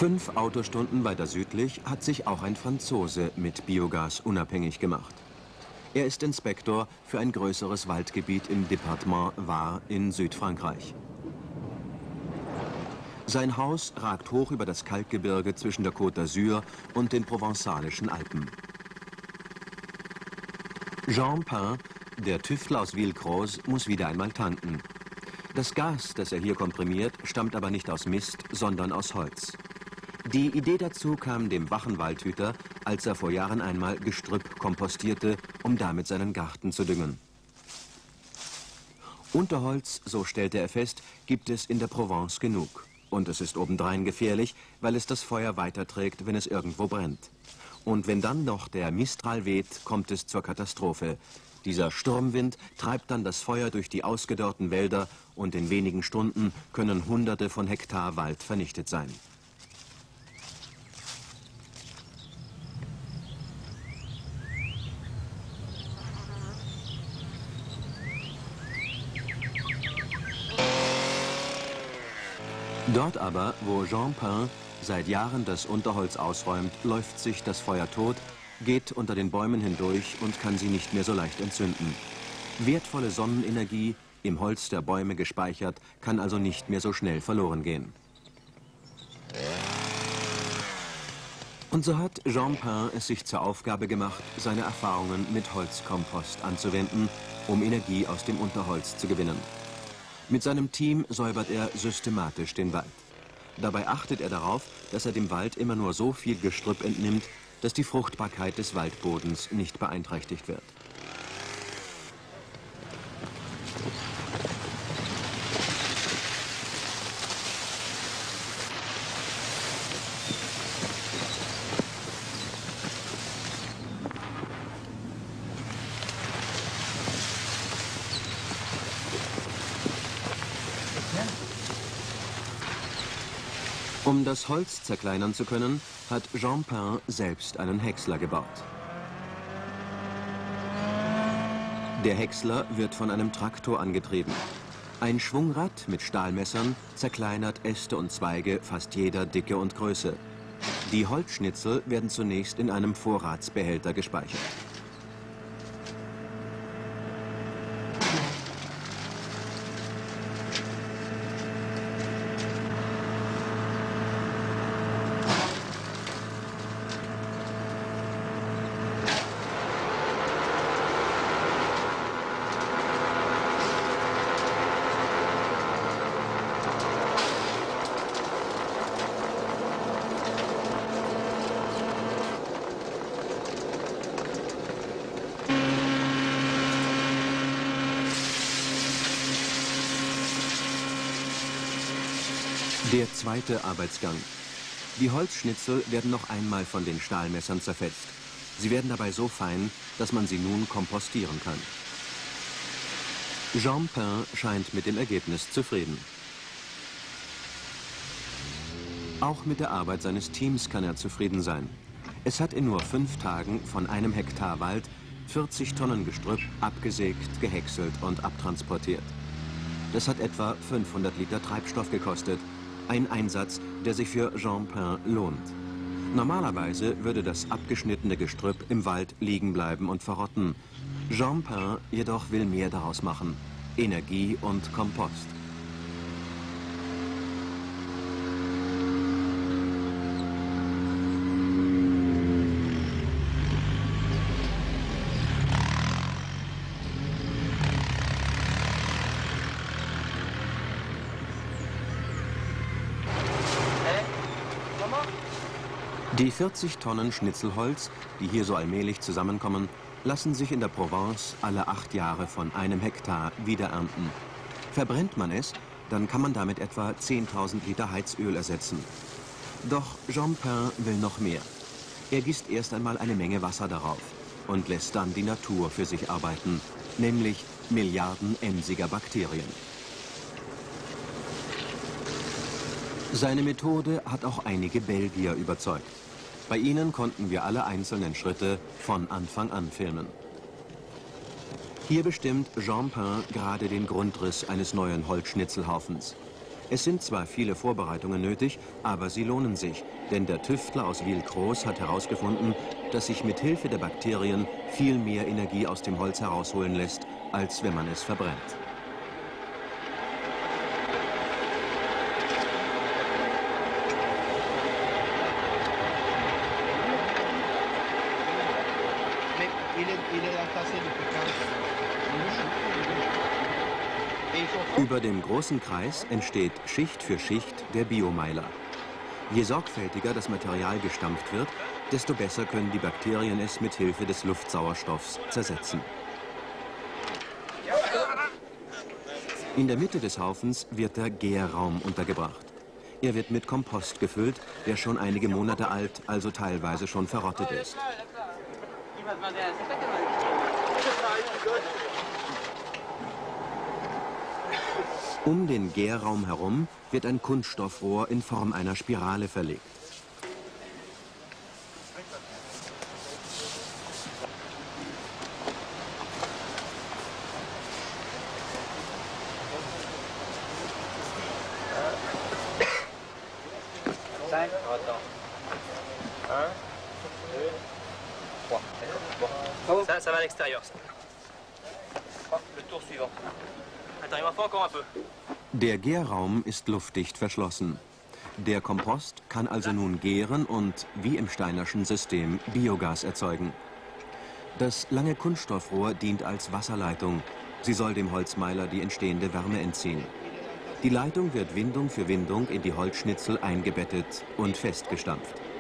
5 Autostunden weiter südlich hat sich auch ein Franzose mit Biogas unabhängig gemacht. Er ist Inspektor für ein größeres Waldgebiet im Departement Var in Südfrankreich. Sein Haus ragt hoch über das Kalkgebirge zwischen der Côte d'Azur und den provenzalischen Alpen. Jean Pain, der Tüftler aus Villecroze, muss wieder einmal tanken. Das Gas, das er hier komprimiert, stammt aber nicht aus Mist, sondern aus Holz. Die Idee dazu kam dem wachen Waldhüter, als er vor Jahren einmal Gestrüpp kompostierte, um damit seinen Garten zu düngen. Unterholz, so stellte er fest, gibt es in der Provence genug. Und es ist obendrein gefährlich, weil es das Feuer weiterträgt, wenn es irgendwo brennt. Und wenn dann noch der Mistral weht, kommt es zur Katastrophe. Dieser Sturmwind treibt dann das Feuer durch die ausgedörrten Wälder und in wenigen Stunden können Hunderte von Hektar Wald vernichtet sein. Dort aber, wo Jean Pain seit Jahren das Unterholz ausräumt, läuft sich das Feuer tot, geht unter den Bäumen hindurch und kann sie nicht mehr so leicht entzünden. Wertvolle Sonnenenergie, im Holz der Bäume gespeichert, kann also nicht mehr so schnell verloren gehen. Und so hat Jean Pain es sich zur Aufgabe gemacht, seine Erfahrungen mit Holzkompost anzuwenden, um Energie aus dem Unterholz zu gewinnen. Mit seinem Team säubert er systematisch den Wald. Dabei achtet er darauf, dass er dem Wald immer nur so viel Gestrüpp entnimmt, dass die Fruchtbarkeit des Waldbodens nicht beeinträchtigt wird. Um das Holz zerkleinern zu können, hat Jean Pain selbst einen Häcksler gebaut. Der Häcksler wird von einem Traktor angetrieben. Ein Schwungrad mit Stahlmessern zerkleinert Äste und Zweige fast jeder Dicke und Größe. Die Holzschnitzel werden zunächst in einem Vorratsbehälter gespeichert. Der zweite Arbeitsgang. Die Holzschnitzel werden noch einmal von den Stahlmessern zerfetzt. Sie werden dabei so fein, dass man sie nun kompostieren kann. Jean Pain scheint mit dem Ergebnis zufrieden. Auch mit der Arbeit seines Teams kann er zufrieden sein. Es hat in nur 5 Tagen von einem Hektar Wald 40 Tonnen Gestrüpp abgesägt, gehäckselt und abtransportiert. Das hat etwa 500 Liter Treibstoff gekostet. Ein Einsatz, der sich für Jean Pain lohnt. Normalerweise würde das abgeschnittene Gestrüpp im Wald liegen bleiben und verrotten. Jean Pain jedoch will mehr daraus machen: Energie und Kompost. Die 40 Tonnen Schnitzelholz, die hier so allmählich zusammenkommen, lassen sich in der Provence alle 8 Jahre von einem Hektar wiederernten. Verbrennt man es, dann kann man damit etwa 10.000 Liter Heizöl ersetzen. Doch Jean Pain will noch mehr. Er gießt erst einmal eine Menge Wasser darauf und lässt dann die Natur für sich arbeiten, nämlich Milliarden emsiger Bakterien. Seine Methode hat auch einige Belgier überzeugt. Bei ihnen konnten wir alle einzelnen Schritte von Anfang an filmen. Hier bestimmt Jean Pain gerade den Grundriss eines neuen Holzschnitzelhaufens. Es sind zwar viele Vorbereitungen nötig, aber sie lohnen sich, Denn der Tüftler aus Wiel-Groß hat herausgefunden, dass sich mit Hilfe der Bakterien viel mehr Energie aus dem Holz herausholen lässt, als wenn man es verbrennt. Über dem großen Kreis entsteht Schicht für Schicht der Biomeiler. Je sorgfältiger das Material gestampft wird, desto besser können die Bakterien es mit Hilfe des Luftsauerstoffs zersetzen. In der Mitte des Haufens wird der Gärraum untergebracht. Er wird mit Kompost gefüllt, der schon einige Monate alt, also teilweise schon verrottet ist. Um den Gärraum herum wird ein Kunststoffrohr in Form einer Spirale verlegt. Ça va à l'extérieur, ça. Le tour suivant. L'intérieur, encore un peu. Der Gärraum ist luftdicht verschlossen. Der Kompost kann also nun gären und, wie im Steinerschen System, Biogas erzeugen. Das lange Kunststoffrohr dient als Wasserleitung. Sie soll dem Holzmeiler die entstehende Wärme entziehen. Die Leitung wird Windung für Windung in die Holzschnitzel eingebettet und festgestampft.